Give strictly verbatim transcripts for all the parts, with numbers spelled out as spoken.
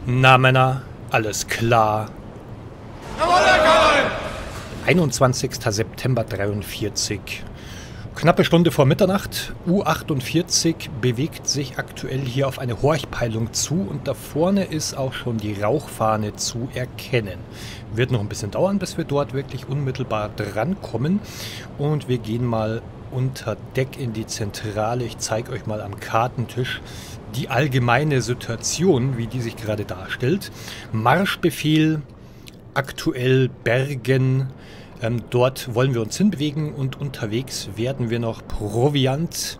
Na Männer, alles klar. einundzwanzigster September dreiundvierzig. Knappe Stunde vor Mitternacht. U achtundvierzig bewegt sich aktuell hier auf eine Horchpeilung zu und da vorne ist auch schon die Rauchfahne zu erkennen. Wird noch ein bisschen dauern, bis wir dort wirklich unmittelbar drankommen. Und wir gehen mal unter Deck in die Zentrale. Ich zeige euch mal am Kartentisch die allgemeine Situation, wie die sich gerade darstellt. Marschbefehl, aktuell Bergen. Ähm, dort wollen wir uns hinbewegen und unterwegs werden wir noch Proviant,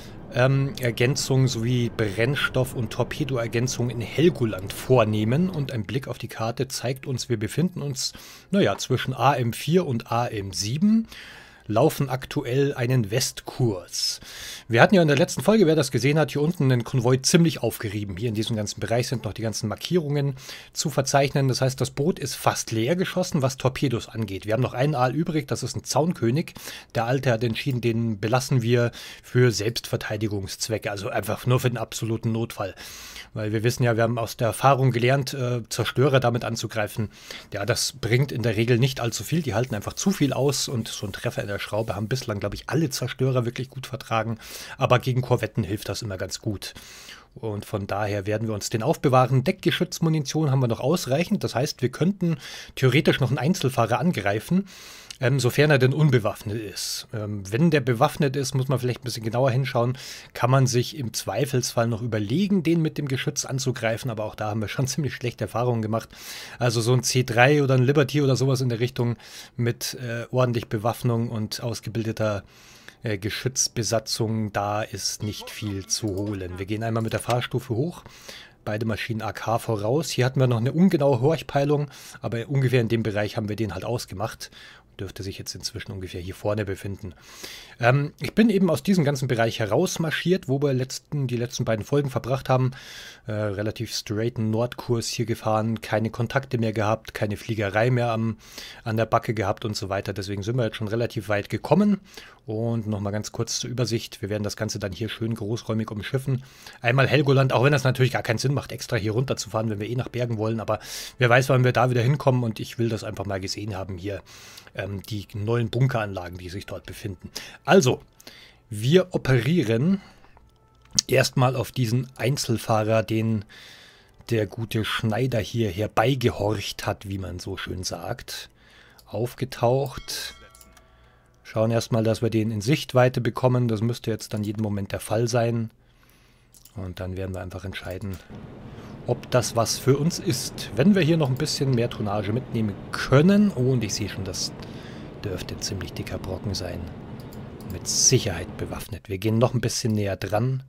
ähm, Ergänzung sowie Brennstoff- und Torpedoergänzung in Helgoland vornehmen. Und ein Blick auf die Karte zeigt uns, wir befinden uns, naja, zwischen A M vier und A M sieben. Laufen aktuell einen Westkurs. Wir hatten ja in der letzten Folge, wer das gesehen hat, hier unten einen Konvoi ziemlich aufgerieben. Hier in diesem ganzen Bereich sind noch die ganzen Markierungen zu verzeichnen. Das heißt, das Boot ist fast leer geschossen, was Torpedos angeht. Wir haben noch einen Aal übrig, das ist ein Zaunkönig. Der Alte hat entschieden, den belassen wir für Selbstverteidigungszwecke, also einfach nur für den absoluten Notfall. Weil wir wissen ja, wir haben aus der Erfahrung gelernt, äh, Zerstörer damit anzugreifen. Ja, das bringt in der Regel nicht allzu viel. Die halten einfach zu viel aus und so ein Treffer in der Schraube haben bislang, glaube ich, alle Zerstörer wirklich gut vertragen. Aber gegen Korvetten hilft das immer ganz gut. Und von daher werden wir uns den aufbewahren. Deckgeschützmunition haben wir noch ausreichend. Das heißt, wir könnten theoretisch noch einen Einzelfahrer angreifen, ähm, sofern er denn unbewaffnet ist. Ähm, wenn der bewaffnet ist, muss man vielleicht ein bisschen genauer hinschauen. Kann man sich im Zweifelsfall noch überlegen, den mit dem Geschütz anzugreifen. Aber auch da haben wir schon ziemlich schlechte Erfahrungen gemacht. Also so ein C drei oder ein Liberty oder sowas in der Richtung mit äh, ordentlich Bewaffnung und ausgebildeter Äh, Geschützbesatzung, da ist nicht viel zu holen. Wir gehen einmal mit der Fahrstufe hoch, beide Maschinen A K voraus. Hier hatten wir noch eine ungenaue Horchpeilung, aber ungefähr in dem Bereich haben wir den halt ausgemacht. Dürfte sich jetzt inzwischen ungefähr hier vorne befinden. Ähm, ich bin eben aus diesem ganzen Bereich herausmarschiert, wo wir letzten, die letzten beiden Folgen verbracht haben. Äh, relativ straighten Nordkurs hier gefahren, keine Kontakte mehr gehabt, keine Fliegerei mehr am, an der Backe gehabt und so weiter. Deswegen sind wir jetzt schon relativ weit gekommen. Und nochmal ganz kurz zur Übersicht. Wir werden das Ganze dann hier schön großräumig umschiffen. Einmal Helgoland, auch wenn das natürlich gar keinen Sinn macht, extra hier runterzufahren, wenn wir eh nach Bergen wollen. Aber wer weiß, wann wir da wieder hinkommen. Und ich will das einfach mal gesehen haben hier. Ähm, die neuen Bunkeranlagen, die sich dort befinden. Also, wir operieren erstmal auf diesen Einzelfahrer, den der gute Schneider hier herbeigehorcht hat, wie man so schön sagt. Aufgetaucht. Schauen erstmal, dass wir den in Sichtweite bekommen. Das müsste jetzt dann jeden Moment der Fall sein. Und dann werden wir einfach entscheiden, ob das was für uns ist. Wenn wir hier noch ein bisschen mehr Tonnage mitnehmen können. Oh, und ich sehe schon, das dürfte ein ziemlich dicker Brocken sein. Mit Sicherheit bewaffnet. Wir gehen noch ein bisschen näher dran.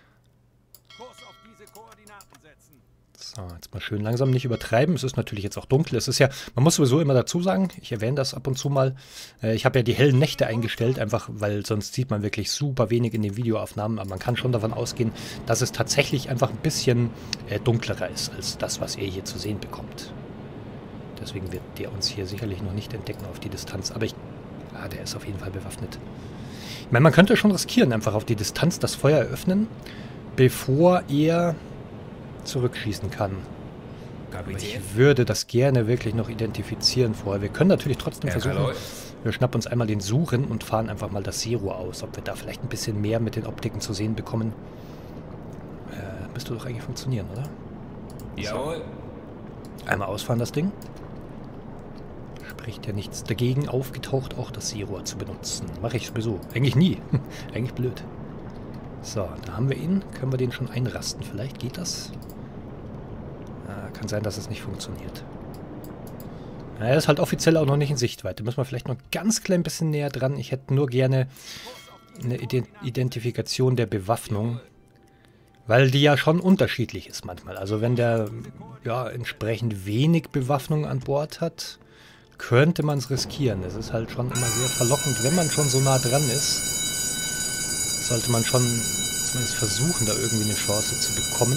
So, jetzt mal schön langsam nicht übertreiben. Es ist natürlich jetzt auch dunkel. Es ist ja, man muss sowieso immer dazu sagen, ich erwähne das ab und zu mal, äh, ich habe ja die hellen Nächte eingestellt, einfach weil sonst sieht man wirklich super wenig in den Videoaufnahmen. Aber man kann schon davon ausgehen, dass es tatsächlich einfach ein bisschen äh, dunklerer ist, als das, was ihr hier zu sehen bekommt. Deswegen wird der uns hier sicherlich noch nicht entdecken auf die Distanz. Aber ich, ah, der ist auf jeden Fall bewaffnet. Ich meine, man könnte schon riskieren, einfach auf die Distanz das Feuer eröffnen, bevor er zurückschießen kann. Aber ich würde das gerne wirklich noch identifizieren vorher. Wir können natürlich trotzdem versuchen, wir schnappen uns einmal den Suchen und fahren einfach mal das Zero aus, ob wir da vielleicht ein bisschen mehr mit den Optiken zu sehen bekommen. Äh, müsste doch eigentlich funktionieren, oder? Jawohl. Einmal ausfahren das Ding. Spricht ja nichts dagegen, aufgetaucht auch das Zero zu benutzen. Mache ich sowieso. Eigentlich nie. Eigentlich blöd. So, da haben wir ihn. Können wir den schon einrasten? Vielleicht geht das? Ah, kann sein, dass es nicht funktioniert. Ja, er ist halt offiziell auch noch nicht in Sichtweite. Müssen wir vielleicht noch ein ganz klein bisschen näher dran. Ich hätte nur gerne eine Identifikation der Bewaffnung. Weil die ja schon unterschiedlich ist manchmal. Also wenn der ja entsprechend wenig Bewaffnung an Bord hat, könnte man es riskieren. Es ist halt schon immer sehr verlockend, wenn man schon so nah dran ist. Sollte man schon zumindest versuchen, da irgendwie eine Chance zu bekommen.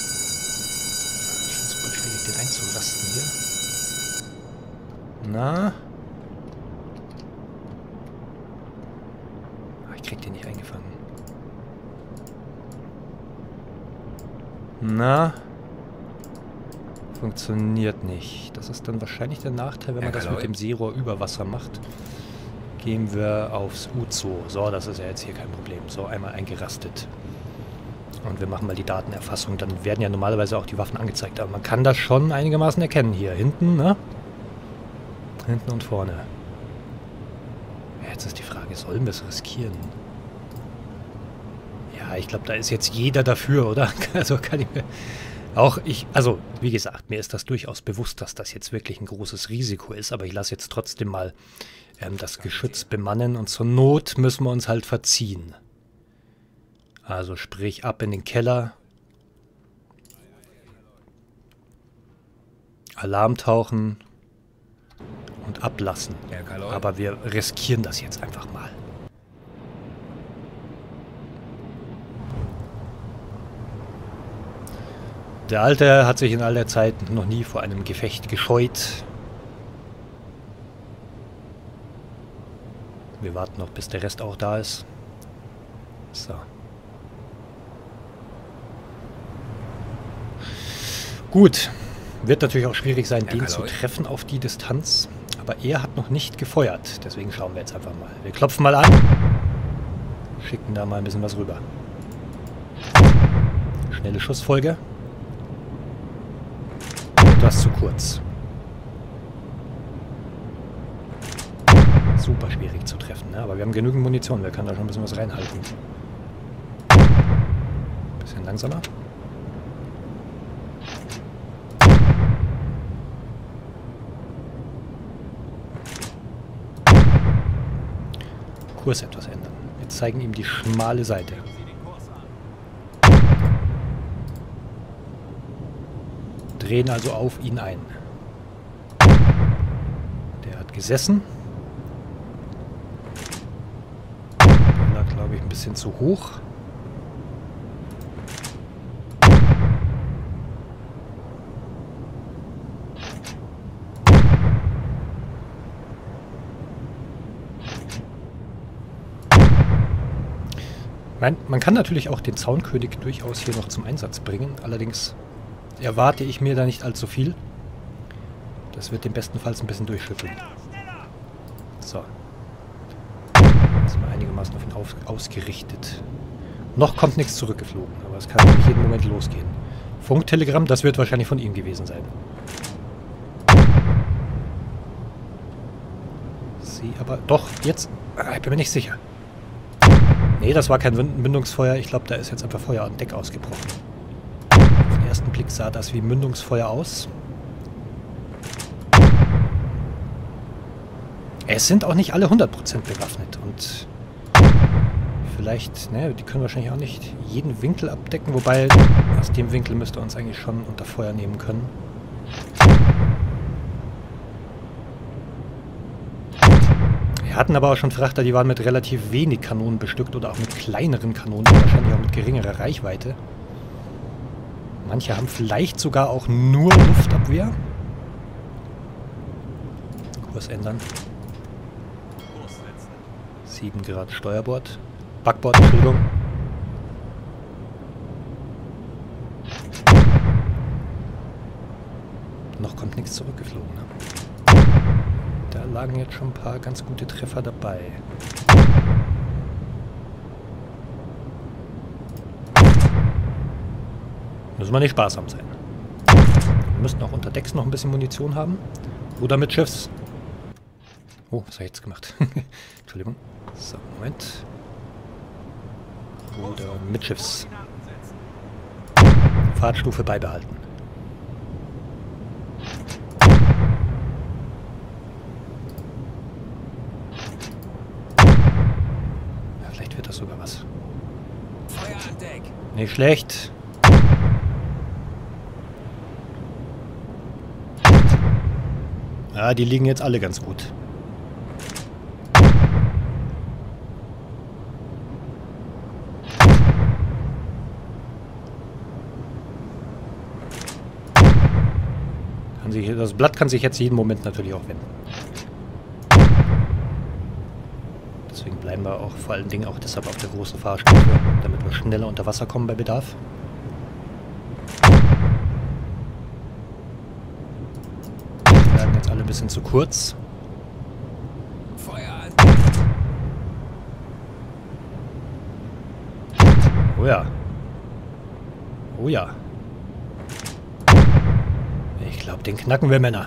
Schon super schwierig, den einzurasten hier. Na? Ach, ich krieg den nicht eingefangen. Na? Funktioniert nicht. Das ist dann wahrscheinlich der Nachteil, wenn man das mit dem Seerohr über Wasser macht. Gehen wir aufs Uzo. So, das ist ja jetzt hier kein Problem. So, einmal eingerastet. Und wir machen mal die Datenerfassung. Dann werden ja normalerweise auch die Waffen angezeigt. Aber man kann das schon einigermaßen erkennen hier. Hinten, ne? Hinten und vorne. Jetzt ist die Frage, sollen wir es riskieren? Ja, ich glaube, da ist jetzt jeder dafür, oder? Also kann ich mir... Auch ich, also wie gesagt, mir ist das durchaus bewusst, dass das jetzt wirklich ein großes Risiko ist, aber ich lasse jetzt trotzdem mal ähm, das Geschütz bemannen und zur Not müssen wir uns halt verziehen. Also sprich ab in den Keller. Alarm tauchen und ablassen. Aber wir riskieren das jetzt einfach mal. Der Alte hat sich in all der Zeit noch nie vor einem Gefecht gescheut. Wir warten noch, bis der Rest auch da ist. So. Gut. Wird natürlich auch schwierig sein, den zu treffen auf die Distanz. Aber er hat noch nicht gefeuert. Deswegen schauen wir jetzt einfach mal. Wir klopfen mal an. Schicken da mal ein bisschen was rüber. Schnelle Schussfolge. Etwas zu kurz. Super schwierig zu treffen, ne? Aber wir haben genügend Munition. Wir können da schon ein bisschen was reinhalten. Bisschen langsamer. Kurs etwas ändern. Wir zeigen ihm die schmale Seite. Drehen also auf ihn ein. Der hat gesessen. Der lag, glaube ich, ein bisschen zu hoch. Man, man kann natürlich auch den Zaunkönig durchaus hier noch zum Einsatz bringen. Allerdings erwarte ich mir da nicht allzu viel. Das wird dem bestenfalls ein bisschen durchschütteln. So. Jetzt sind wir einigermaßen auf ihn auf, ausgerichtet. Noch kommt nichts zurückgeflogen, aber es kann nicht jeden Moment losgehen. Funktelegramm, das wird wahrscheinlich von ihm gewesen sein. Sie aber... Doch, jetzt... Ich bin mir nicht sicher. Nee, das war kein Mündungsfeuer. Ich glaube, da ist jetzt einfach Feuer an Deck ausgebrochen. Auf den ersten Blick sah das wie Mündungsfeuer aus. Es sind auch nicht alle hundert Prozent bewaffnet. Und vielleicht, ne, die können wahrscheinlich auch nicht jeden Winkel abdecken. Wobei, aus dem Winkel müsste er uns eigentlich schon unter Feuer nehmen können. Wir hatten aber auch schon Frachter, die waren mit relativ wenig Kanonen bestückt oder auch mit kleineren Kanonen, wahrscheinlich auch mit geringerer Reichweite. Manche haben vielleicht sogar auch nur Luftabwehr. Kurs ändern. sieben Grad Steuerbord. Backbord, Entschuldigung. Noch kommt nichts zurückgeflogen, ne? Da lagen jetzt schon ein paar ganz gute Treffer dabei. Müssen wir nicht sparsam sein. Wir müssten auch unter Decks noch ein bisschen Munition haben. Oder mit Schiffs. Oh, was habe ich jetzt gemacht? Entschuldigung. So, Moment. Oder mit Schiffs. Fahrtstufe beibehalten. Wird das sogar was. Nicht schlecht. Ja, die liegen jetzt alle ganz gut. Kann sich, das Blatt kann sich jetzt jeden Moment natürlich auch wenden. Deswegen bleiben wir auch vor allen Dingen auch deshalb auf der großen Fahrstufe, damit wir schneller unter Wasser kommen bei Bedarf. werden jetzt alle ein bisschen zu kurz. Feuer! Oh ja. Oh ja. Ich glaube, den knacken wir, Männer.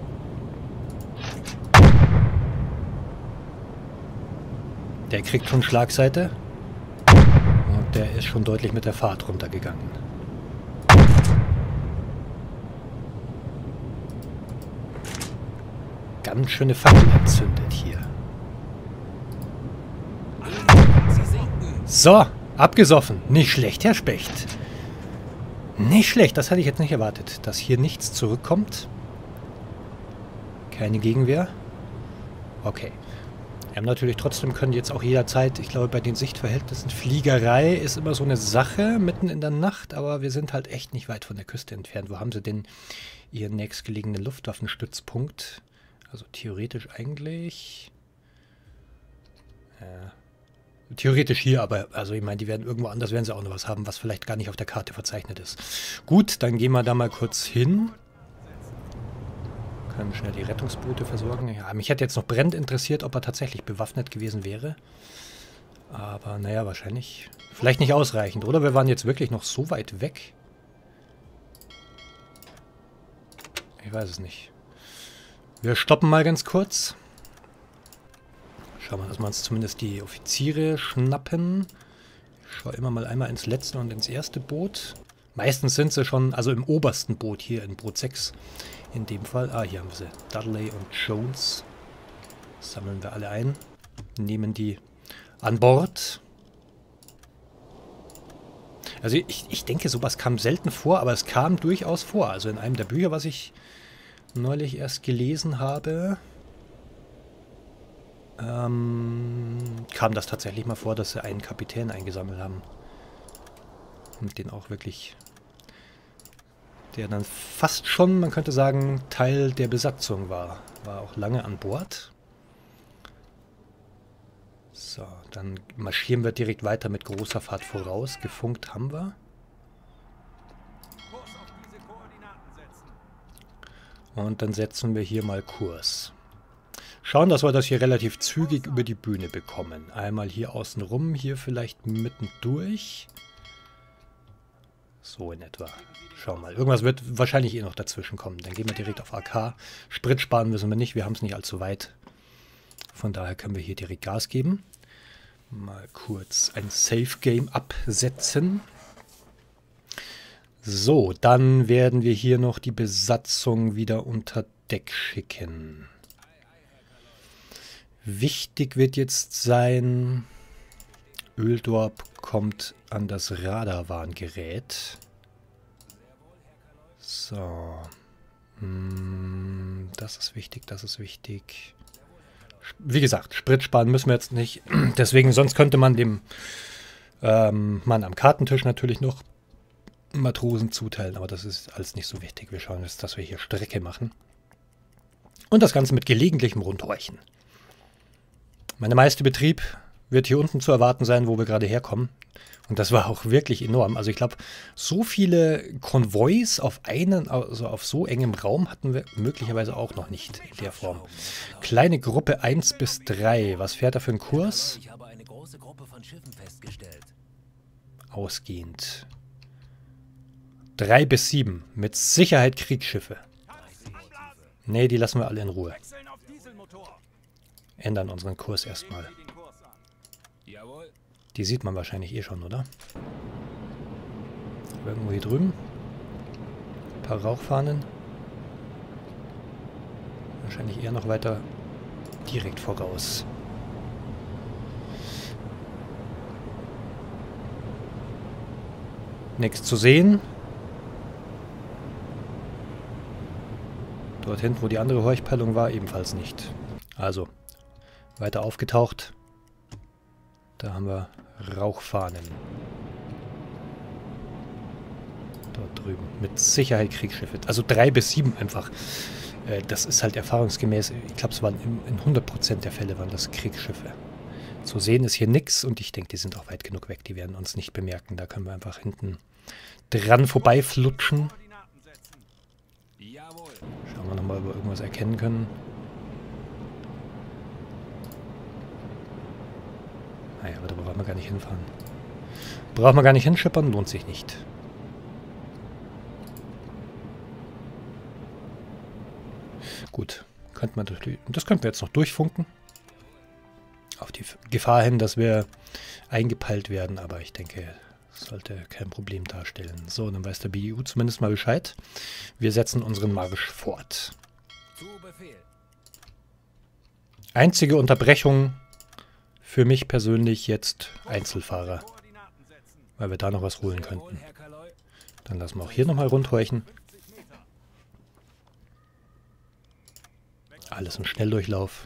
Der kriegt schon Schlagseite. Und der ist schon deutlich mit der Fahrt runtergegangen. Ganz schöne Fackel entzündet hier. So, abgesoffen. Nicht schlecht, Herr Specht. Nicht schlecht, das hatte ich jetzt nicht erwartet. Dass hier nichts zurückkommt. Keine Gegenwehr. Okay. Wir haben natürlich trotzdem, können jetzt auch jederzeit, ich glaube bei den Sichtverhältnissen, Fliegerei ist immer so eine Sache mitten in der Nacht, aber wir sind halt echt nicht weit von der Küste entfernt. Wo haben sie denn ihren nächstgelegenen Luftwaffenstützpunkt? Also theoretisch eigentlich... Ja, theoretisch hier, aber also ich meine, die werden irgendwo anders, werden sie auch noch was haben, was vielleicht gar nicht auf der Karte verzeichnet ist. Gut, dann gehen wir da mal kurz hin. Können schnell die Rettungsboote versorgen. Ja, mich hätte jetzt noch brennend interessiert, ob er tatsächlich bewaffnet gewesen wäre. Aber naja, wahrscheinlich vielleicht nicht ausreichend. Oder wir waren jetzt wirklich noch so weit weg. Ich weiß es nicht. Wir stoppen mal ganz kurz. Schauen wir, dass wir uns zumindest die Offiziere schnappen. Ich schaue immer mal einmal ins letzte und ins erste Boot. Meistens sind sie schon, also im obersten Boot hier, in Boot sechs in dem Fall. Ah, hier haben wir sie. Dudley und Jones. Sammeln wir alle ein. Nehmen die an Bord. Also ich, ich denke, sowas kam selten vor, aber es kam durchaus vor. Also in einem der Bücher, was ich neulich erst gelesen habe, ähm, kam das tatsächlich mal vor, dass sie einen Kapitän eingesammelt haben. Und den auch wirklich, der dann fast schon, man könnte sagen, Teil der Besatzung war. War auch lange an Bord. So, dann marschieren wir direkt weiter mit großer Fahrt voraus. Gefunkt haben wir. Und dann setzen wir hier mal Kurs. Schauen, dass wir das hier relativ zügig über die Bühne bekommen. Einmal hier außen rum, hier vielleicht mittendurch. So in etwa. Schauen wir mal. Irgendwas wird wahrscheinlich eh noch dazwischen kommen. Dann gehen wir direkt auf A K. Sprit sparen müssen wir nicht. Wir haben es nicht allzu weit. Von daher können wir hier direkt Gas geben. Mal kurz ein Safe Game absetzen. So, dann werden wir hier noch die Besatzung wieder unter Deck schicken. Wichtig wird jetzt sein, Öldorp kommt an das Radarwarngerät. So. Das ist wichtig, das ist wichtig. Wie gesagt, Sprit sparen müssen wir jetzt nicht. Deswegen, sonst könnte man dem ähm, Mann am Kartentisch natürlich noch Matrosen zuteilen. Aber das ist alles nicht so wichtig. Wir schauen jetzt, dass wir hier Strecke machen. Und das Ganze mit gelegentlichem Rundhorchen. Mein meiste Betrieb wird hier unten zu erwarten sein, wo wir gerade herkommen. Und das war auch wirklich enorm. Also ich glaube, so viele Konvois auf einen, also auf so engem Raum hatten wir möglicherweise auch noch nicht in der Form. Kleine Gruppe eins bis drei. Was fährt er für einen Kurs? Ich habe eine große Gruppe von Schiffen festgestellt. Ausgehend. drei bis sieben. Mit Sicherheit Kriegsschiffe. Nee, die lassen wir alle in Ruhe. Ändern unseren Kurs erstmal. Die sieht man wahrscheinlich eh schon, oder? Irgendwo hier drüben. Ein paar Rauchfahnen. Wahrscheinlich eher noch weiter direkt voraus. Nichts zu sehen. Dort hinten, wo die andere Horchpeilung war, ebenfalls nicht. Also, weiter aufgetaucht. Da haben wir Rauchfahnen. Dort drüben. Mit Sicherheit Kriegsschiffe. Also drei bis sieben einfach. Äh, das ist halt erfahrungsgemäß, ich glaube, es waren in hundert Prozent der Fälle waren das Kriegsschiffe. Zu sehen ist hier nichts und ich denke, die sind auch weit genug weg. Die werden uns nicht bemerken. Da können wir einfach hinten dran vorbeiflutschen. Schauen wir nochmal, ob wir irgendwas erkennen können. Naja, aber da brauchen wir gar nicht hinfahren. Brauchen wir gar nicht hinschippern, lohnt sich nicht. Gut, könnte man natürlich, das könnten wir jetzt noch durchfunken. Auf die Gefahr hin, dass wir eingepeilt werden, aber ich denke, das sollte kein Problem darstellen. So, dann weiß der B I U zumindest mal Bescheid. Wir setzen unseren Marsch fort. Einzige Unterbrechung für mich persönlich jetzt Einzelfahrer, weil wir da noch was holen könnten. Dann lassen wir auch hier nochmal rundhorchen. Alles im Schnelldurchlauf.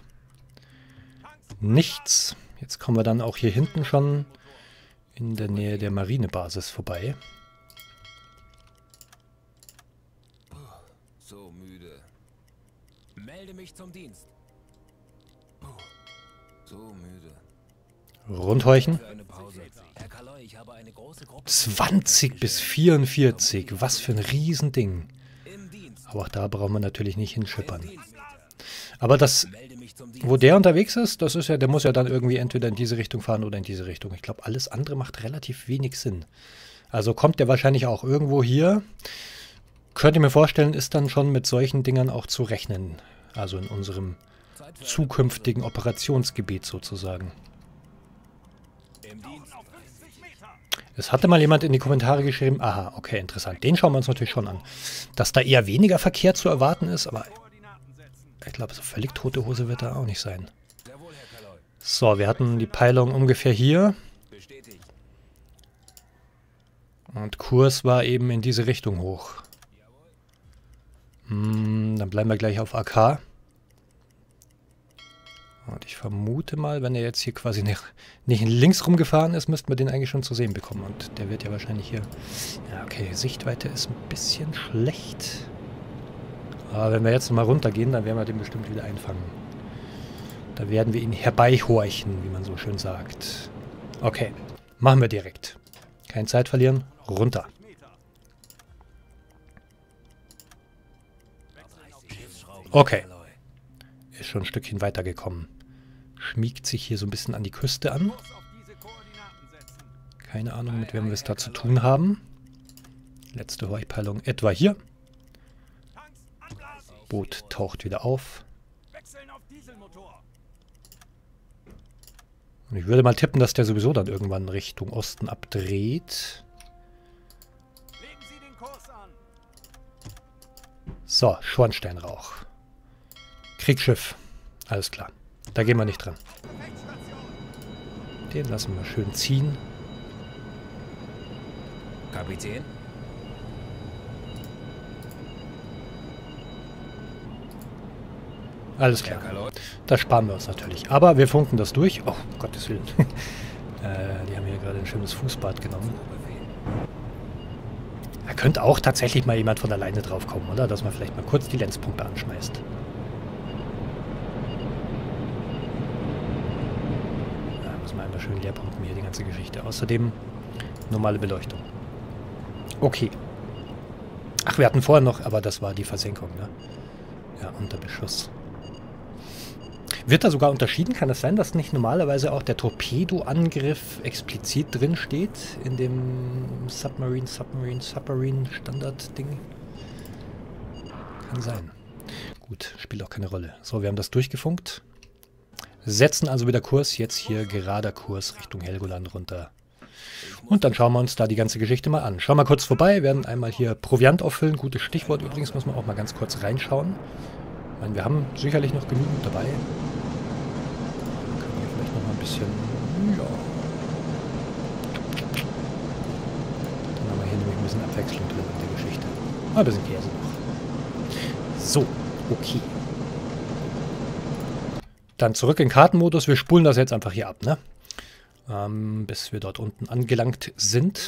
Nichts. Jetzt kommen wir dann auch hier hinten schon in der Nähe der Marinebasis vorbei. So müde. Melde mich zum Dienst. So müde. Rundhorchen. zwanzig bis vierundvierzig. Was für ein Riesending. Aber auch da brauchen wir natürlich nicht hinschippern. Aber das, wo der unterwegs ist, das ist ja, der muss ja dann irgendwie entweder in diese Richtung fahren oder in diese Richtung. Ich glaube, alles andere macht relativ wenig Sinn. Also kommt der wahrscheinlich auch irgendwo hier. Könnt ihr mir vorstellen, ist dann schon mit solchen Dingern auch zu rechnen. Also in unserem zukünftigen Operationsgebiet sozusagen. Es hatte mal jemand in die Kommentare geschrieben, aha, okay, interessant. Den schauen wir uns natürlich schon an. Dass da eher weniger Verkehr zu erwarten ist, aber ich glaube, so völlig tote Hose wird da auch nicht sein. So, wir hatten die Peilung ungefähr hier. Und Kurs war eben in diese Richtung hoch. Hm, dann bleiben wir gleich auf A K. Und ich vermute mal, wenn er jetzt hier quasi nicht, nicht links rumgefahren ist, müssten wir den eigentlich schon zu sehen bekommen. Und der wird ja wahrscheinlich hier... Ja, okay, Sichtweite ist ein bisschen schlecht. Aber wenn wir jetzt nochmal runtergehen, dann werden wir den bestimmt wieder einfangen. Da werden wir ihn herbeihorchen, wie man so schön sagt. Okay, machen wir direkt. Keine Zeit verlieren, runter. Okay. Ist schon ein Stückchen weitergekommen. Schmiegt sich hier so ein bisschen an die Küste an. Keine Ahnung, mit wem wir es da zu tun haben. Letzte Horchpeilung etwa hier. Boot taucht wieder auf. Und ich würde mal tippen, dass der sowieso dann irgendwann Richtung Osten abdreht. So, Schornsteinrauch. Kriegsschiff. Alles klar. Da gehen wir nicht dran. Den lassen wir schön ziehen. Kapitän? Alles klar. Das sparen wir uns natürlich. Aber wir funken das durch. Oh, Gottes Willen. äh, die haben hier gerade ein schönes Fußbad genommen. Da könnte auch tatsächlich mal jemand von alleine drauf kommen, oder? Dass man vielleicht mal kurz die Lenzpumpe anschmeißt. Da muss man einmal schön leer pumpen hier, die ganze Geschichte. Außerdem normale Beleuchtung. Okay. Ach, wir hatten vorher noch, aber das war die Versenkung, ne? Ja, unter Beschuss. Wird da sogar unterschieden? Kann es sein, dass nicht normalerweise auch der Torpedoangriff explizit drin steht in dem Submarine, Submarine, Submarine Standard-Ding? Kann sein. Gut, spielt auch keine Rolle. So, wir haben das durchgefunkt. Setzen also wieder Kurs. Jetzt hier gerader Kurs Richtung Helgoland runter. Und dann schauen wir uns da die ganze Geschichte mal an. Schauen wir kurz vorbei, werden einmal hier Proviant auffüllen. Gutes Stichwort übrigens, muss man auch mal ganz kurz reinschauen. Ich meine, wir haben sicherlich noch genügend dabei. Dann können wir vielleicht noch mal ein bisschen... Ja. Dann haben wir hier nämlich ein bisschen Abwechslung drin in der Geschichte. Ah, ein bisschen Käse noch. So, okay. Dann zurück in Kartenmodus. Wir spulen das jetzt einfach hier ab, ne? Ähm, bis wir dort unten angelangt sind.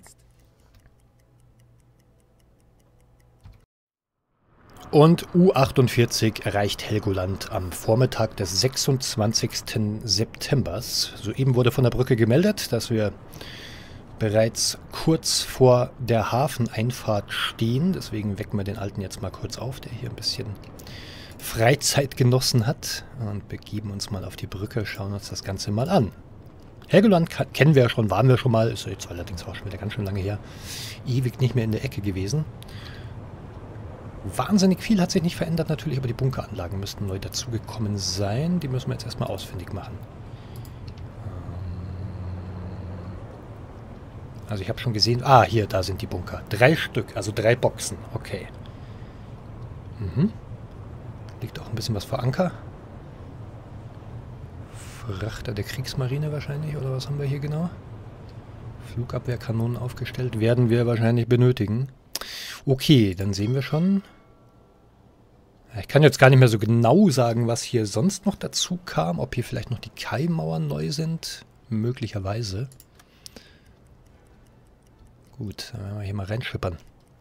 Und U achtundvierzig erreicht Helgoland am Vormittag des sechsundzwanzigsten September. Soeben wurde von der Brücke gemeldet, dass wir bereits kurz vor der Hafeneinfahrt stehen. Deswegen wecken wir den Alten jetzt mal kurz auf, der hier ein bisschen Freizeit genossen hat. Und begeben uns mal auf die Brücke, schauen uns das Ganze mal an. Helgoland kennen wir ja schon, waren wir schon mal. Ist jetzt allerdings auch schon wieder ganz schön lange her. Ewig nicht mehr in der Ecke gewesen. Wahnsinnig viel hat sich nicht verändert natürlich, aber die Bunkeranlagen müssten neu dazugekommen sein. Die müssen wir jetzt erstmal ausfindig machen. Also ich habe schon gesehen... Ah, hier, da sind die Bunker. Drei Stück, also drei Boxen. Okay. Mhm. Liegt auch ein bisschen was vor Anker. Frachter der Kriegsmarine wahrscheinlich, oder was haben wir hier genau? Flugabwehrkanonen aufgestellt, werden wir wahrscheinlich benötigen. Okay, dann sehen wir schon. Ich kann jetzt gar nicht mehr so genau sagen, was hier sonst noch dazu kam. Ob hier vielleicht noch die Kaimauern neu sind. Möglicherweise. Gut, dann werden wir hier mal reinschippern.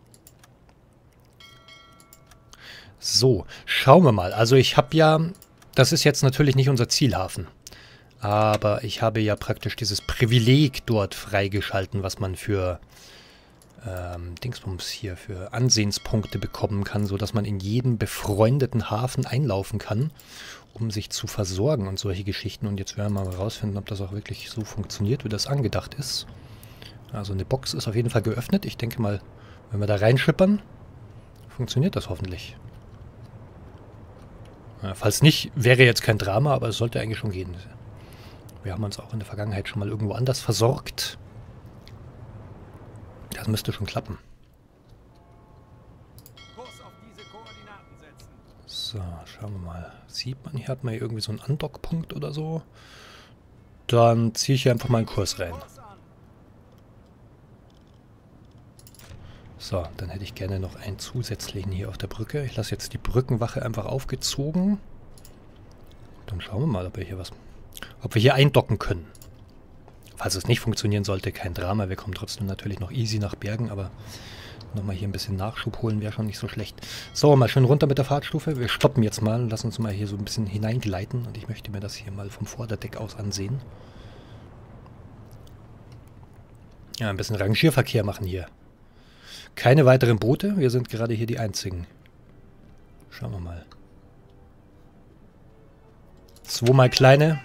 So, schauen wir mal. Also ich habe ja... Das ist jetzt natürlich nicht unser Zielhafen. Aber ich habe ja praktisch dieses Privileg dort freigeschalten, was man für... Ähm, Dingsbums hier für Ansehenspunkte bekommen kann, sodass man in jeden befreundeten Hafen einlaufen kann, um sich zu versorgen und solche Geschichten. Und jetzt werden wir mal rausfinden, ob das auch wirklich so funktioniert, wie das angedacht ist. Also eine Box ist auf jeden Fall geöffnet. Ich denke mal, wenn wir da reinschippern, funktioniert das hoffentlich. Ja, falls nicht, wäre jetzt kein Drama, aber es sollte eigentlich schon gehen. Wir haben uns auch in der Vergangenheit schon mal irgendwo anders versorgt. Das müsste schon klappen. So, schauen wir mal. Sieht man, hier hat man hier irgendwie so einen Andockpunkt oder so. Dann ziehe ich hier einfach mal einen Kurs rein. So, dann hätte ich gerne noch einen zusätzlichen hier auf der Brücke. Ich lasse jetzt die Brückenwache einfach aufgezogen. Dann schauen wir mal, ob wir hier was, ob wir hier eindocken können. Falls es nicht funktionieren sollte, kein Drama. Wir kommen trotzdem natürlich noch easy nach Bergen, aber nochmal hier ein bisschen Nachschub holen wäre schon nicht so schlecht. So, mal schön runter mit der Fahrtstufe. Wir stoppen jetzt mal und lassen uns mal hier so ein bisschen hineingleiten. Und ich möchte mir das hier mal vom Vorderdeck aus ansehen. Ja, ein bisschen Rangierverkehr machen hier. Keine weiteren Boote. Wir sind gerade hier die einzigen. Schauen wir mal. Zweimal kleine.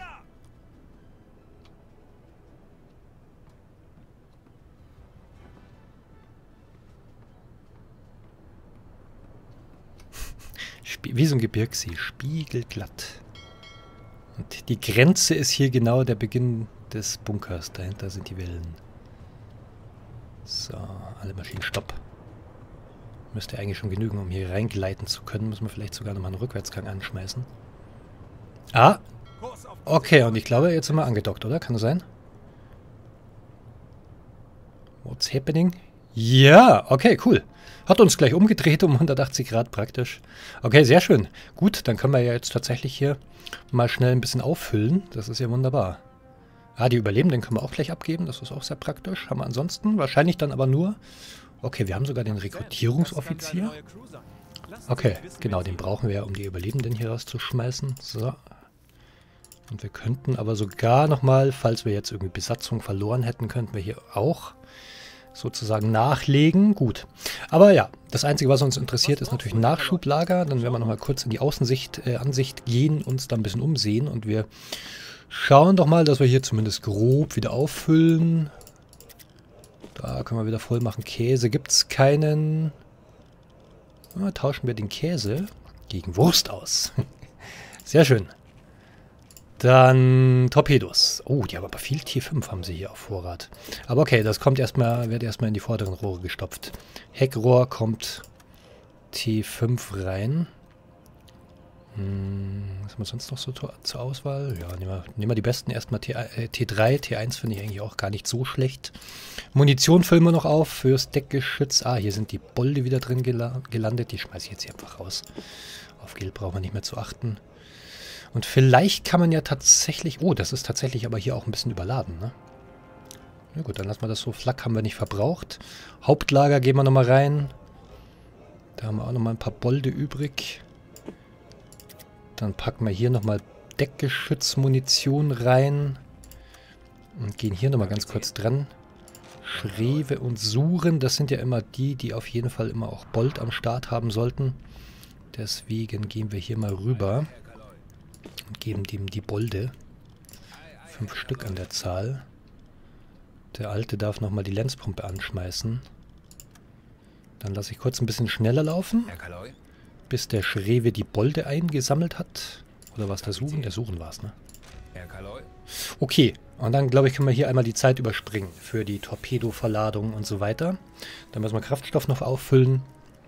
Wie so ein Gebirgssee. Spiegelglatt. Und die Grenze ist hier genau der Beginn des Bunkers. Dahinter sind die Wellen. So, alle Maschinen stopp. Müsste eigentlich schon genügen, um hier reingleiten zu können. Müssen wir vielleicht sogar nochmal einen Rückwärtsgang anschmeißen. Ah! Okay, und ich glaube, jetzt sind wir angedockt, oder? Kann das sein? What's happening? Ja, okay, cool. Hat uns gleich umgedreht um hundertachtzig Grad praktisch. Okay, sehr schön. Gut, dann können wir ja jetzt tatsächlich hier mal schnell ein bisschen auffüllen. Das ist ja wunderbar. Ah, die Überlebenden können wir auch gleich abgeben. Das ist auch sehr praktisch. Haben wir ansonsten wahrscheinlich dann aber nur... Okay, wir haben sogar den Rekrutierungsoffizier. Okay, genau, den brauchen wir ja, um die Überlebenden hier rauszuschmeißen. So. Und wir könnten aber sogar nochmal, falls wir jetzt irgendwie Besatzung verloren hätten, könnten wir hier auch sozusagen nachlegen. Gut. Aber ja, das Einzige, was uns interessiert, ist natürlich ein Nachschublager. Dann werden wir nochmal kurz in die Außensicht, äh, Ansicht gehen, uns da ein bisschen umsehen und wir schauen doch mal, dass wir hier zumindest grob wieder auffüllen. Da können wir wieder voll machen. Käse gibt es keinen. Ja, tauschen wir den Käse gegen Wurst aus. Sehr schön. Dann Torpedos. Oh, die haben aber viel T fünf haben sie hier auf Vorrat. Aber okay, das kommt erstmal, wird erstmal in die vorderen Rohre gestopft. Heckrohr kommt T fünf rein. Hm, was haben wir sonst noch so zur Auswahl? Ja, nehmen wir, nehmen wir die besten. Erstmal T drei, T eins finde ich eigentlich auch gar nicht so schlecht. Munition füllen wir noch auf fürs Deckgeschütz. Ah, hier sind die Bolde wieder drin gelandet. Die schmeiße ich jetzt hier einfach raus. Auf Geld brauchen wir nicht mehr zu achten. Und vielleicht kann man ja tatsächlich... Oh, das ist tatsächlich aber hier auch ein bisschen überladen, ne? Na gut, dann lassen wir das so. Flak haben wir nicht verbraucht. Hauptlager gehen wir nochmal rein. Da haben wir auch nochmal ein paar Bolde übrig. Dann packen wir hier nochmal Deckgeschützmunition rein. Und gehen hier nochmal ganz kurz dran. Schrewe und Suren, das sind ja immer die, die auf jeden Fall immer auch Bolt am Start haben sollten. Deswegen gehen wir hier mal rüber und geben dem die Bolde. Fünf Stück an der Zahl. Der Alte darf nochmal die Lenzpumpe anschmeißen. Dann lasse ich kurz ein bisschen schneller laufen, bis der Schrewe die Bolde eingesammelt hat. Oder was der Suchen? Der Suchen war es, ne? Okay, und dann glaube ich, können wir hier einmal die Zeit überspringen für die Torpedoverladung und so weiter. Dann müssen wir Kraftstoff noch auffüllen.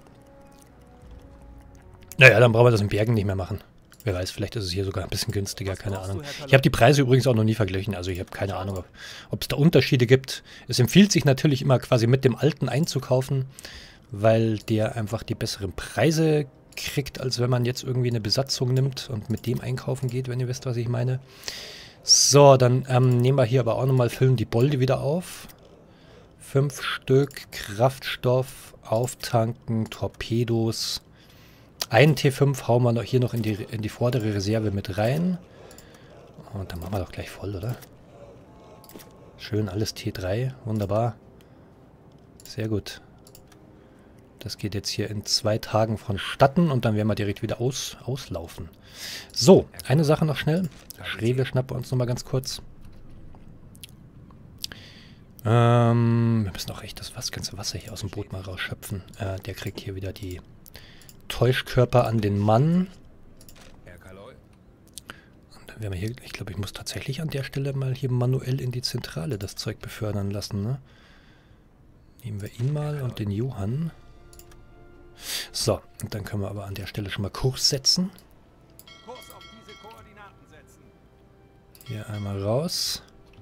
Naja, dann brauchen wir das in Bergen nicht mehr machen. Wer weiß, vielleicht ist es hier sogar ein bisschen günstiger, keine Ahnung. Ich habe die Preise übrigens auch noch nie verglichen, also ich habe keine Ahnung, ob es da Unterschiede gibt. Es empfiehlt sich natürlich immer quasi mit dem Alten einzukaufen, weil der einfach die besseren Preise kriegt, als wenn man jetzt irgendwie eine Besatzung nimmt und mit dem einkaufen geht, wenn ihr wisst, was ich meine. So, dann ähm, nehmen wir hier aber auch nochmal, füllen die Bolde wieder auf. Fünf Stück, Kraftstoff, auftanken, Torpedos. Einen T fünf hauen wir noch hier noch in die, in die vordere Reserve mit rein. Und dann machen wir doch gleich voll, oder? Schön, alles T drei, wunderbar. Sehr gut. Das geht jetzt hier in zwei Tagen vonstatten und dann werden wir direkt wieder aus, auslaufen. So, eine Sache noch schnell. Schrewe schnappen wir uns nochmal ganz kurz. Ähm, wir müssen auch echt das ganze Wasser hier aus dem Boot mal rausschöpfen. Äh, der kriegt hier wieder die Täuschkörper an den Mann. Und dann werden wir hier, ich glaube, ich muss tatsächlich an der Stelle mal hier manuell in die Zentrale das Zeug befördern lassen, ne? Nehmen wir ihn mal und den Johann. So, und dann können wir aber an der Stelle schon mal Kurs setzen. Hier einmal raus.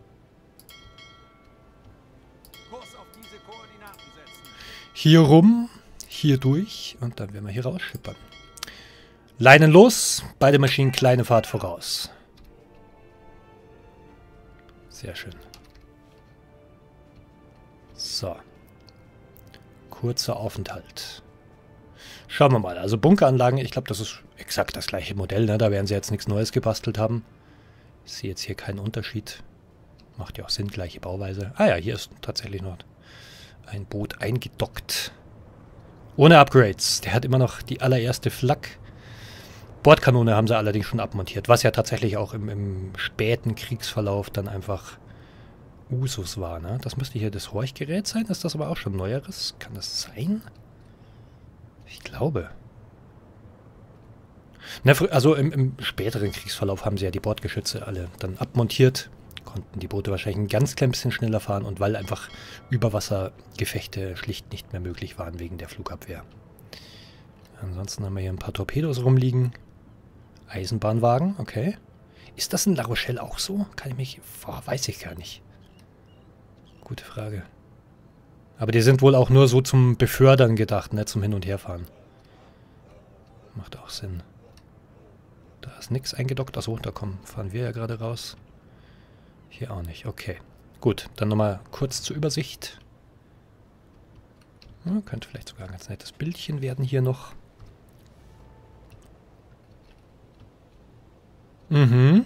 Hier rum, hier durch und dann werden wir hier rausschippern. Leinen los, beide Maschinen kleine Fahrt voraus. Sehr schön. So. Kurzer Aufenthalt. Schauen wir mal. Also Bunkeranlagen, ich glaube, das ist exakt das gleiche Modell, ne? Da werden sie jetzt nichts Neues gebastelt haben. Ich sehe jetzt hier keinen Unterschied. Macht ja auch Sinn, gleiche Bauweise. Ah ja, hier ist tatsächlich noch ein Boot eingedockt. Ohne Upgrades. Der hat immer noch die allererste Flak. Bordkanone haben sie allerdings schon abmontiert, was ja tatsächlich auch im, im späten Kriegsverlauf dann einfach Usus war, ne? Das müsste hier das Horchgerät sein. Ist das aber auch schon Neueres? Kann das sein? Ich glaube. Na, also im, im späteren Kriegsverlauf haben sie ja die Bordgeschütze alle dann abmontiert. Konnten die Boote wahrscheinlich ein ganz klein bisschen schneller fahren und weil einfach Überwassergefechte schlicht nicht mehr möglich waren wegen der Flugabwehr. Ansonsten haben wir hier ein paar Torpedos rumliegen. Eisenbahnwagen, okay. Ist das in La Rochelle auch so? Kann ich mich... Boah, weiß ich gar nicht. Gute Frage. Aber die sind wohl auch nur so zum Befördern gedacht, ne? Zum Hin- und Herfahren. Macht auch Sinn. Da ist nichts eingedockt. Achso, da kommen, fahren wir ja gerade raus. Hier auch nicht. Okay. Gut, dann nochmal kurz zur Übersicht. Ja, könnte vielleicht sogar ein ganz nettes Bildchen werden hier noch. Mhm.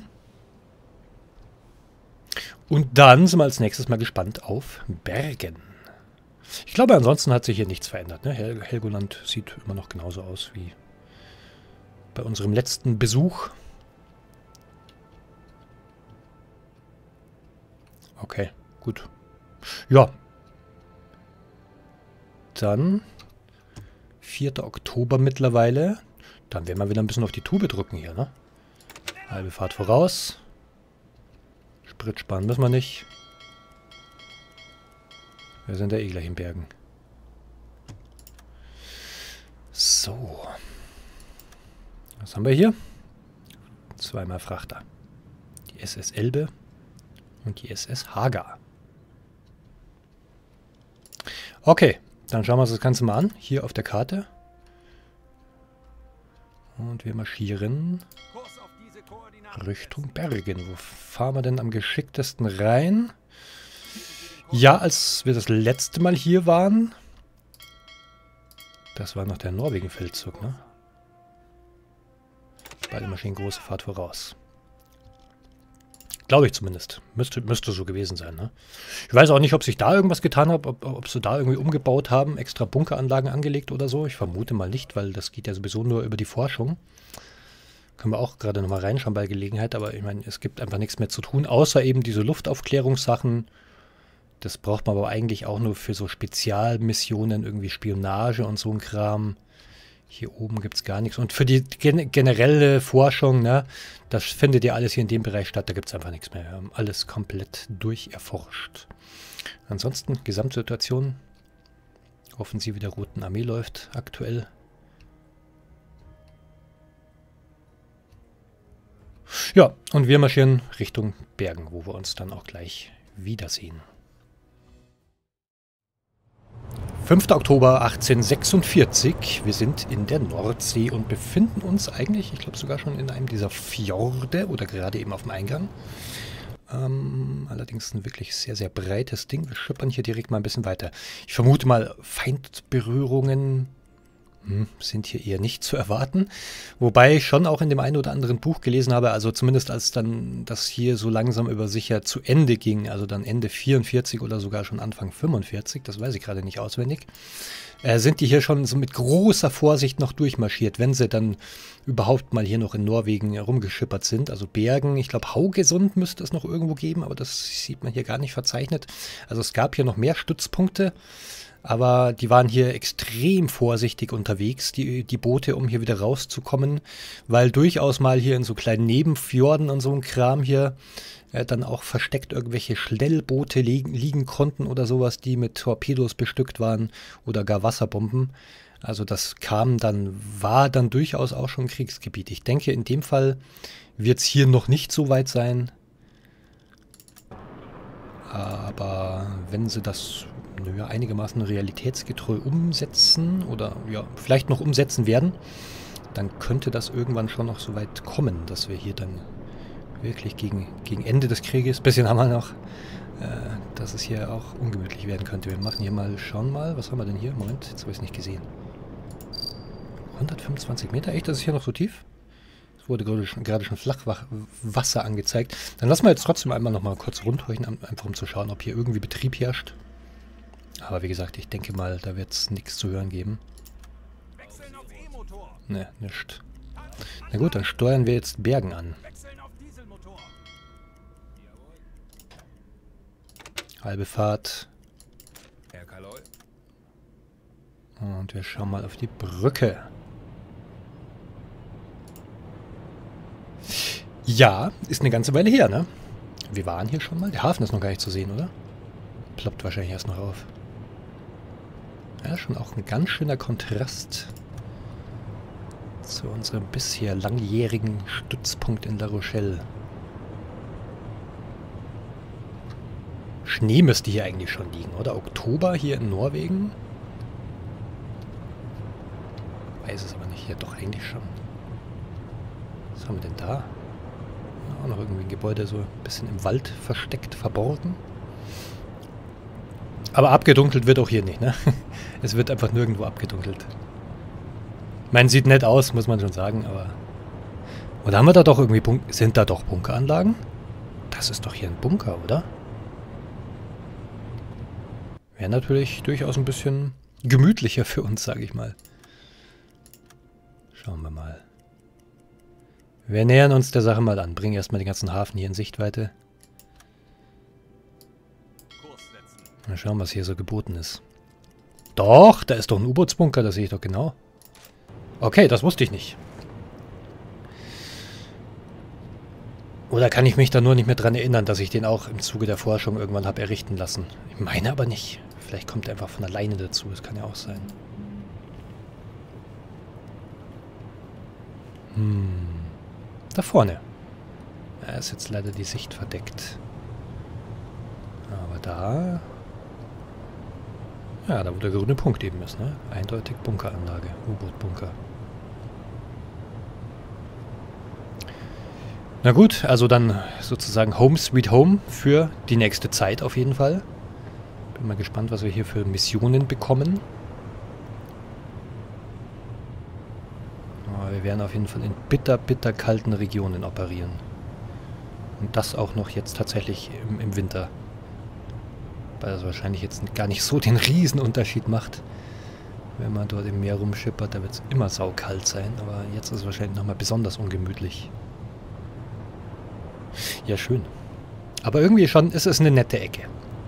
Und dann sind wir als nächstes mal gespannt auf Bergen. Ich glaube, ansonsten hat sich hier nichts verändert. Ne? Hel Helgoland sieht immer noch genauso aus wie bei unserem letzten Besuch. Okay, gut. Ja. Dann vierter Oktober mittlerweile. Dann werden wir wieder ein bisschen auf die Tube drücken hier, ne? Halbe Fahrt voraus. Sprit sparen müssen wir nicht. Wir sind ja eh gleich in Bergen. So. Was haben wir hier? Zweimal Frachter. Die S S Elbe und die S S Haga. Okay, dann schauen wir uns das Ganze mal an. Hier auf der Karte. Und wir marschieren Richtung Bergen. Wo fahren wir denn am geschicktesten rein? Ja, als wir das letzte Mal hier waren, das war noch der Norwegen-Feldzug, ne? Beide Maschinen große Fahrt voraus. Glaube ich zumindest. Müsste, müsste so gewesen sein, ne? Ich weiß auch nicht, ob sich da irgendwas getan hat, ob, ob sie da irgendwie umgebaut haben, extra Bunkeranlagen angelegt oder so. Ich vermute mal nicht, weil das geht ja sowieso nur über die Forschung. Können wir auch gerade nochmal reinschauen bei Gelegenheit, aber ich meine, es gibt einfach nichts mehr zu tun, außer eben diese Luftaufklärungssachen. Das braucht man aber eigentlich auch nur für so Spezialmissionen, irgendwie Spionage und so ein Kram. Hier oben gibt es gar nichts. Und für die gen generelle Forschung, ne, das findet ja alles hier in dem Bereich statt. Da gibt es einfach nichts mehr. Wir haben alles komplett durcherforscht. Ansonsten, Gesamtsituation. Offensive der Roten Armee läuft aktuell. Ja, und wir marschieren Richtung Bergen, wo wir uns dann auch gleich wiedersehen. fünfter Oktober achtzehnhundertsechsundvierzig. Wir sind in der Nordsee und befinden uns eigentlich, ich glaube sogar schon in einem dieser Fjorde oder gerade eben auf dem Eingang. Ähm, allerdings ein wirklich sehr, sehr breites Ding. Wir schippern hier direkt mal ein bisschen weiter. Ich vermute mal, Feindberührungen hm, sind hier eher nicht zu erwarten. Wobei ich schon auch in dem einen oder anderen Buch gelesen habe, also zumindest als dann das hier so langsam über sicher zu Ende ging, also dann Ende vierundvierzig oder sogar schon Anfang fünfundvierzig, das weiß ich gerade nicht auswendig, äh, sind die hier schon so mit großer Vorsicht noch durchmarschiert, wenn sie dann überhaupt mal hier noch in Norwegen rumgeschippert sind. Also Bergen, ich glaube Haugesund müsste es noch irgendwo geben, aber das sieht man hier gar nicht verzeichnet. Also es gab hier noch mehr Stützpunkte. Aber die waren hier extrem vorsichtig unterwegs, die, die Boote, um hier wieder rauszukommen, weil durchaus mal hier in so kleinen Nebenfjorden und so ein Kram hier äh, dann auch versteckt irgendwelche Schnellboote liegen, liegen konnten oder sowas, die mit Torpedos bestückt waren oder gar Wasserbomben. Also das kam dann, war dann durchaus auch schon Kriegsgebiet. Ich denke, in dem Fall wird es hier noch nicht so weit sein. Aber wenn sie das ja, einigermaßen realitätsgetreu umsetzen oder ja, vielleicht noch umsetzen werden, dann könnte das irgendwann schon noch so weit kommen, dass wir hier dann wirklich gegen, gegen Ende des Krieges, ein bisschen haben wir noch, äh, dass es hier auch ungemütlich werden könnte. Wir machen hier mal, schauen mal, was haben wir denn hier? Moment, jetzt habe ich es nicht gesehen. hundertfünfundzwanzig Meter, echt, das ist hier noch so tief? Es wurde gerade schon, gerade schon Flachwasser angezeigt. Dann lassen wir jetzt trotzdem einmal noch mal kurz rundhorchen, einfach um zu schauen, ob hier irgendwie Betrieb herrscht. Aber wie gesagt, ich denke mal, da wird es nichts zu hören geben. Ne, nichts. Na gut, dann steuern wir jetzt Bergen an. Halbe Fahrt. Und wir schauen mal auf die Brücke. Ja, ist eine ganze Weile her, ne? Wir waren hier schon mal. Der Hafen ist noch gar nicht zu sehen, oder? Ploppt wahrscheinlich erst noch auf. Ja, schon auch ein ganz schöner Kontrast zu unserem bisher langjährigen Stützpunkt in La Rochelle. Schnee müsste hier eigentlich schon liegen, oder? Oktober hier in Norwegen? Weiß es aber nicht. Ja, doch eigentlich schon. Was haben wir denn da? Ja, auch noch irgendwie ein Gebäude so ein bisschen im Wald versteckt, verborgen. Aber abgedunkelt wird auch hier nicht, ne? Es wird einfach nirgendwo abgedunkelt. Ich meine, sieht nett aus, muss man schon sagen, aber... Oder haben wir da doch irgendwie... Bunk Sind da doch Bunkeranlagen? Das ist doch hier ein Bunker, oder? Wäre natürlich durchaus ein bisschen gemütlicher für uns, sage ich mal. Schauen wir mal. Wir nähern uns der Sache mal an. Bringen erstmal den ganzen Hafen hier in Sichtweite. Mal schauen, was hier so geboten ist. Doch, da ist doch ein U-Bootsbunker, das sehe ich doch genau. Okay, das wusste ich nicht. Oder kann ich mich da nur nicht mehr dran erinnern, dass ich den auch im Zuge der Forschung irgendwann habe errichten lassen? Ich meine aber nicht. Vielleicht kommt er einfach von alleine dazu, das kann ja auch sein. Hm. Da vorne. Da ist jetzt leider die Sicht verdeckt. Aber da... Ja, da wo der grüne Punkt eben ist, ne? Eindeutig Bunkeranlage, U-Boot-Bunker. Na gut, also dann sozusagen Home Sweet Home für die nächste Zeit auf jeden Fall. Bin mal gespannt, was wir hier für Missionen bekommen. Aber wir werden auf jeden Fall in bitter, bitter kalten Regionen operieren. Und das auch noch jetzt tatsächlich im, im Winter. Weil das wahrscheinlich jetzt gar nicht so den Riesenunterschied macht. Wenn man dort im Meer rumschippert, da wird es immer saukalt sein. Aber jetzt ist es wahrscheinlich nochmal besonders ungemütlich. Ja, schön. Aber irgendwie schon ist es eine nette Ecke.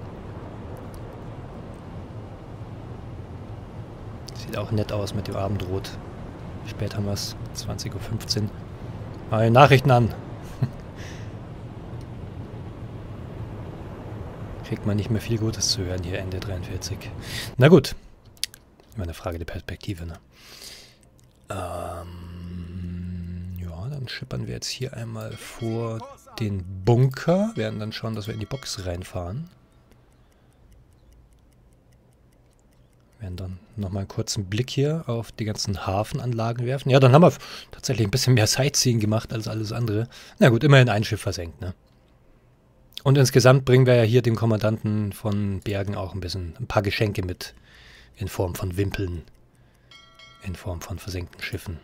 Sieht auch nett aus mit dem Abendrot. Wie spät haben wir es? zwanzig Uhr fünfzehn. Mal die Nachrichten an. Kriegt man nicht mehr viel Gutes zu hören hier Ende dreiundvierzig. Na gut. Immer eine Frage der Perspektive, ne? Ähm, ja, dann schippern wir jetzt hier einmal vor den Bunker. Werden dann schauen, dass wir in die Box reinfahren. Werden dann nochmal einen kurzen Blick hier auf die ganzen Hafenanlagen werfen. Ja, dann haben wir tatsächlich ein bisschen mehr Sightseeing gemacht als alles andere. Na gut, immerhin ein Schiff versenkt, ne? Und insgesamt bringen wir ja hier dem Kommandanten von Bergen auch ein bisschen, ein paar Geschenke mit. In Form von Wimpeln. In Form von versenkten Schiffen.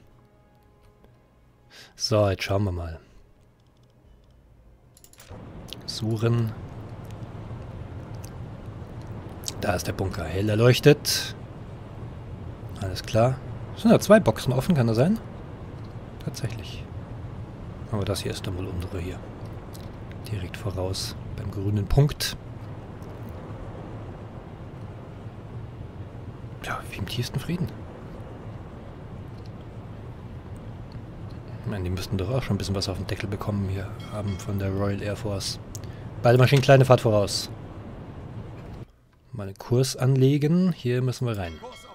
So, jetzt schauen wir mal. Suchen. Da ist der Bunker hell erleuchtet. Alles klar. Es sind ja zwei Boxen offen, kann das sein? Tatsächlich. Aber das hier ist dann wohl unsere hier. Direkt voraus beim grünen Punkt. Ja, wie im tiefsten Frieden. Ich meine, die müssten doch auch schon ein bisschen was auf den Deckel bekommen hier haben von der Royal Air Force. Beide Maschinen, kleine Fahrt voraus. Mal einen Kurs anlegen. Hier müssen wir rein.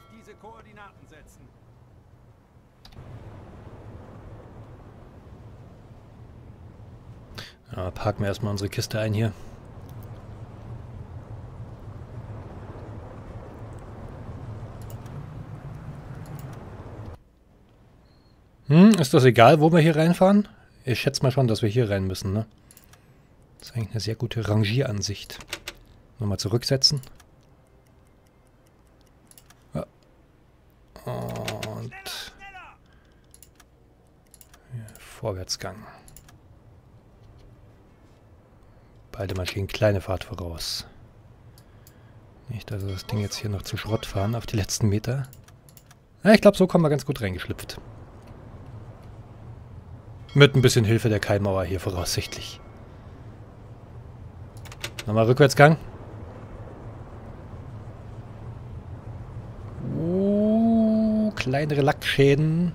Ja, parken wir erstmal unsere Kiste ein hier. Hm, ist das egal, wo wir hier reinfahren? Ich schätze mal schon, dass wir hier rein müssen, ne? Das ist eigentlich eine sehr gute Rangieransicht. Nochmal zurücksetzen. Ja. Und ja, Vorwärtsgang. Beide Maschinen kleine Fahrt voraus. Nicht, dass wir das Ding jetzt hier noch zu Schrott fahren auf die letzten Meter. Ja, ich glaube, so kommen wir ganz gut reingeschlüpft. Mit ein bisschen Hilfe der Keilmauer hier voraussichtlich. Nochmal Rückwärtsgang. Uh, kleinere Lackschäden.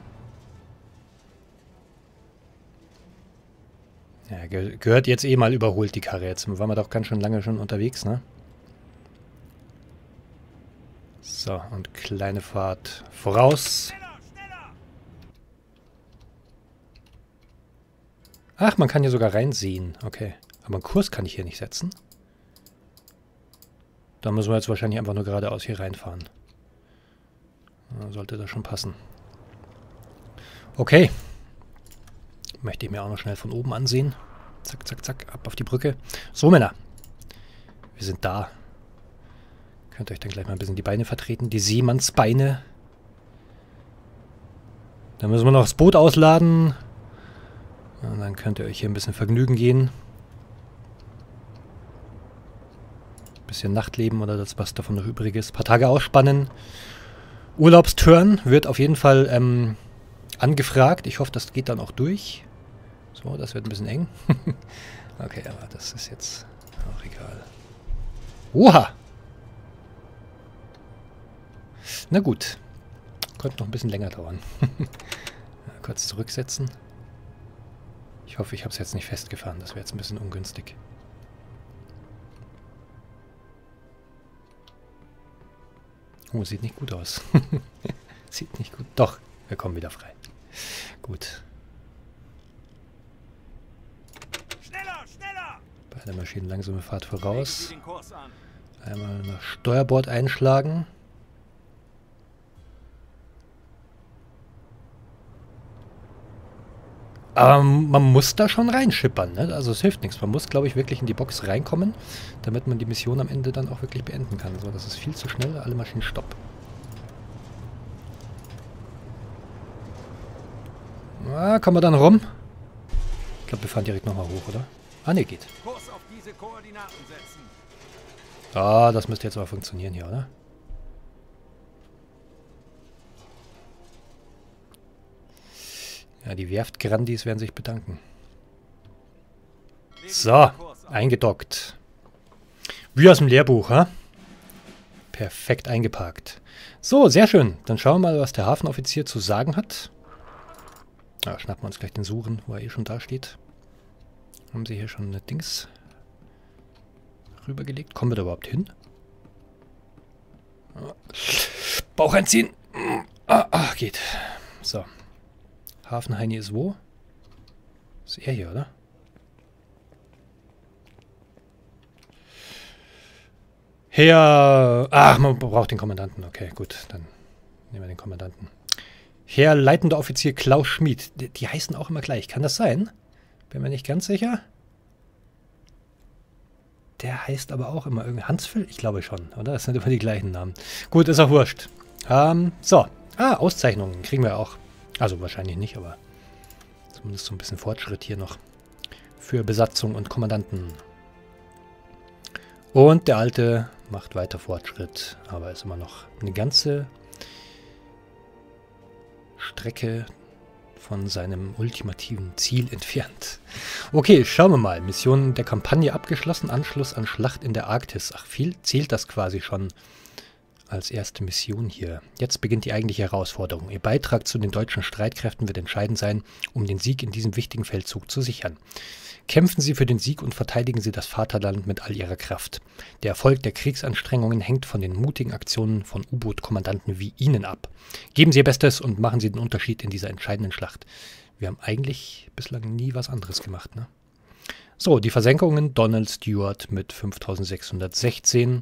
Ja, ge gehört jetzt eh mal überholt, die Karre. Jetzt waren wir doch ganz schön lange schon unterwegs, ne? So, und kleine Fahrt voraus. Ach, man kann hier sogar reinsehen. Okay. Aber einen Kurs kann ich hier nicht setzen. Da müssen wir jetzt wahrscheinlich einfach nur geradeaus hier reinfahren. Da sollte das schon passen. Okay. Möchte ich mir auch noch schnell von oben ansehen. Zack, zack, zack. Ab auf die Brücke. So, Männer. Wir sind da. Könnt ihr euch dann gleich mal ein bisschen die Beine vertreten. Die Seemannsbeine. Dann müssen wir noch das Boot ausladen. Und dann könnt ihr euch hier ein bisschen vergnügen gehen. Bisschen Nachtleben oder das, was davon noch übrig ist. Ein paar Tage ausspannen. Urlaubsturn wird auf jeden Fall ähm, angefragt. Ich hoffe, das geht dann auch durch. So, das wird ein bisschen eng. Okay, aber das ist jetzt auch egal. Oha! Na gut. Könnte noch ein bisschen länger dauern. Kurz zurücksetzen. Ich hoffe, ich habe es jetzt nicht festgefahren. Das wäre jetzt ein bisschen ungünstig. Oh, sieht nicht gut aus. Sieht nicht gut. Doch, wir kommen wieder frei. Gut. Schneller, schneller! Beide Maschinen langsame Fahrt voraus. Einmal nach Steuerbord einschlagen. Aber man muss da schon reinschippern, ne? Also es hilft nichts. Man muss, glaube ich, wirklich in die Box reinkommen, damit man die Mission am Ende dann auch wirklich beenden kann. So, das ist viel zu schnell. Alle Maschinen stopp. Ah, kommen wir dann rum? Ich glaube, wir fahren direkt nochmal hoch, oder? Ah, ne, geht. Kurs auf diese Koordinaten setzen. Ah, das müsste jetzt aber funktionieren hier, oder? Ja, die Werft-Grandis werden sich bedanken. So, eingedockt. Wie aus dem Lehrbuch, ha? Perfekt eingeparkt. So, sehr schön. Dann schauen wir mal, was der Hafenoffizier zu sagen hat. Ja, schnappen wir uns gleich den Suchen, wo er eh schon da steht. Haben sie hier schon eine Dings rübergelegt? Kommen wir da überhaupt hin? Bauch einziehen. Ah, ah, geht. So. Hafenheini ist wo? Ist er hier, oder? Herr... Ach, man braucht den Kommandanten. Okay, gut. Dann nehmen wir den Kommandanten. Herr leitender Offizier Klaus Schmid. Die, die heißen auch immer gleich. Kann das sein? Bin mir nicht ganz sicher. Der heißt aber auch immer irgendwie... Hansfeld? Ich glaube schon, oder? Das sind immer die gleichen Namen. Gut, ist auch wurscht. Ähm, so. Ah, Auszeichnungen kriegen wir auch. Also wahrscheinlich nicht, aber zumindest so ein bisschen Fortschritt hier noch. Für Besatzung und Kommandanten. Und der Alte macht weiter Fortschritt, aber ist immer noch eine ganze Strecke von seinem ultimativen Ziel entfernt. Okay, schauen wir mal. Mission der Kampagne abgeschlossen, Anschluss an Schlacht in der Arktis. Ach, viel zählt das quasi schon als erste Mission hier. Jetzt beginnt die eigentliche Herausforderung. Ihr Beitrag zu den deutschen Streitkräften wird entscheidend sein, um den Sieg in diesem wichtigen Feldzug zu sichern. Kämpfen Sie für den Sieg und verteidigen Sie das Vaterland mit all Ihrer Kraft. Der Erfolg der Kriegsanstrengungen hängt von den mutigen Aktionen von U-Boot-Kommandanten wie Ihnen ab. Geben Sie Ihr Bestes und machen Sie den Unterschied in dieser entscheidenden Schlacht. Wir haben eigentlich bislang nie was anderes gemacht, ne? So, die Versenkungen. Donald Stewart mit fünftausendsechshundertsechzehn.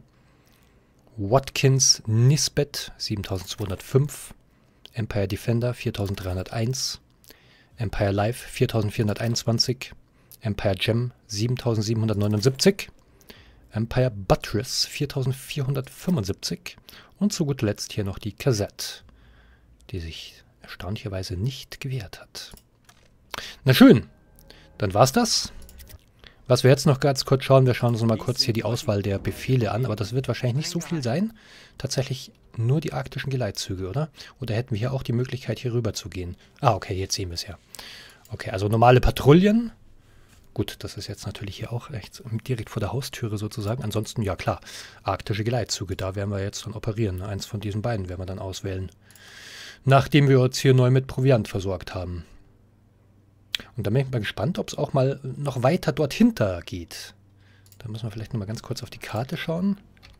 Watkins Nisbet siebentausendzweihundertfünf. Empire Defender viertausenddreihunderteins. Empire Life viertausendvierhunderteinundzwanzig. Empire Gem siebentausendsiebenhundertneunundsiebzig, Empire Buttress viertausendvierhundertfünfundsiebzig und zu guter Letzt hier noch die Cassette, die sich erstaunlicherweise nicht gewehrt hat. Na schön, dann war's das. Was wir jetzt noch ganz kurz schauen, wir schauen uns noch mal kurz hier die Auswahl der Befehle an, aber das wird wahrscheinlich nicht so viel sein. Tatsächlich nur die arktischen Geleitzüge, oder? Oder hätten wir hier auch die Möglichkeit, hier rüber zu gehen? Ah, okay, jetzt sehen wir es ja. Okay, also normale Patrouillen. Gut, das ist jetzt natürlich hier auch echt direkt vor der Haustüre sozusagen. Ansonsten, ja klar, arktische Geleitzüge, da werden wir jetzt dann operieren. Eins von diesen beiden werden wir dann auswählen. Nachdem wir uns hier neu mit Proviant versorgt haben. Und da bin ich mal gespannt, ob es auch mal noch weiter dort hinter geht. Da müssen wir vielleicht noch mal ganz kurz auf die Karte schauen.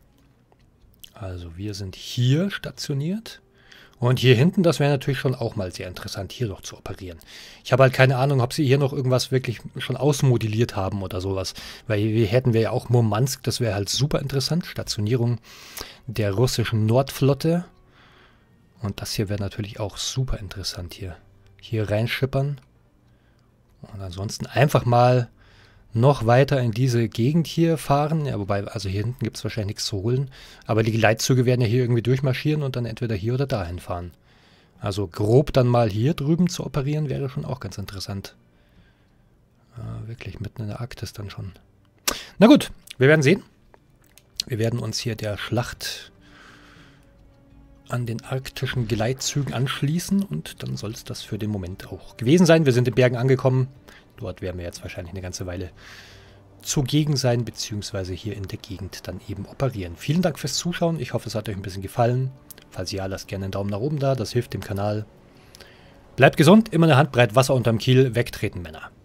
Also wir sind hier stationiert. Und hier hinten, das wäre natürlich schon auch mal sehr interessant, hier noch zu operieren. Ich habe halt keine Ahnung, ob sie hier noch irgendwas wirklich schon ausmodelliert haben oder sowas. Weil hier hätten wir ja auch Murmansk, das wäre halt super interessant. Stationierung der russischen Nordflotte. Und das hier wäre natürlich auch super interessant hier. Hier reinschippern. Und ansonsten einfach mal noch weiter in diese Gegend hier fahren. Ja, wobei, also hier hinten gibt es wahrscheinlich nichts zu holen. Aber die Geleitzüge werden ja hier irgendwie durchmarschieren und dann entweder hier oder dahin fahren. Also grob dann mal hier drüben zu operieren, wäre schon auch ganz interessant. Äh, wirklich mitten in der Arktis dann schon. Na gut, wir werden sehen. Wir werden uns hier der Schlacht an den arktischen Geleitzügen anschließen und dann soll es das für den Moment auch gewesen sein. Wir sind in Bergen angekommen. Dort werden wir jetzt wahrscheinlich eine ganze Weile zugegen sein, beziehungsweise hier in der Gegend dann eben operieren. Vielen Dank fürs Zuschauen. Ich hoffe, es hat euch ein bisschen gefallen. Falls ja, lasst gerne einen Daumen nach oben da. Das hilft dem Kanal. Bleibt gesund, immer eine Handbreit Wasser unterm Kiel. Wegtreten, Männer.